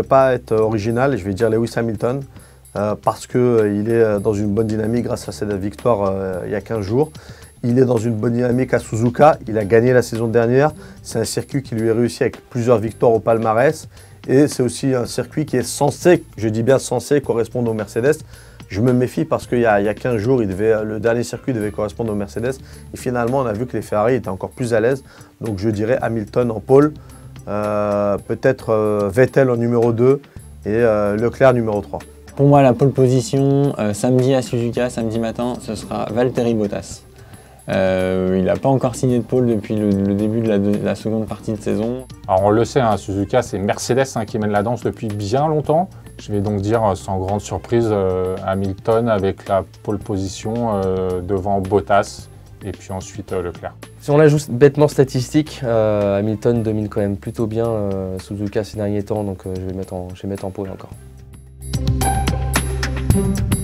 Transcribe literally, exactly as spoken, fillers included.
pas être original, je vais dire Lewis Hamilton, euh, parce qu'il euh, est dans une bonne dynamique grâce à cette victoire euh, il y a quinze jours. Il est dans une bonne dynamique à Suzuka, il a gagné la saison dernière. C'est un circuit qui lui est réussi avec plusieurs victoires au palmarès. Et c'est aussi un circuit qui est censé, je dis bien censé, correspondre au Mercedes. Je me méfie parce qu'il y, y a quinze jours, il devait, le dernier circuit devait correspondre au Mercedes. Et finalement, on a vu que les Ferrari étaient encore plus à l'aise. Donc je dirais Hamilton en pole, euh, peut-être euh, Vettel en numéro deux et euh, Leclerc numéro trois. Pour moi, la pole position, euh, samedi à Suzuka, samedi matin, ce sera Valtteri Bottas. Euh, il n'a pas encore signé de pole depuis le, le début de la, de la seconde partie de saison. Alors on le sait, hein, Suzuka, c'est Mercedes hein, qui mène la danse depuis bien longtemps. Je vais donc dire sans grande surprise euh, Hamilton avec la pole position euh, devant Bottas et puis ensuite euh, Leclerc. Si on la joue bêtement statistique, euh, Hamilton domine quand même plutôt bien euh, Suzuka ces derniers temps, donc euh, je vais mettre en, je vais mettre en pole encore.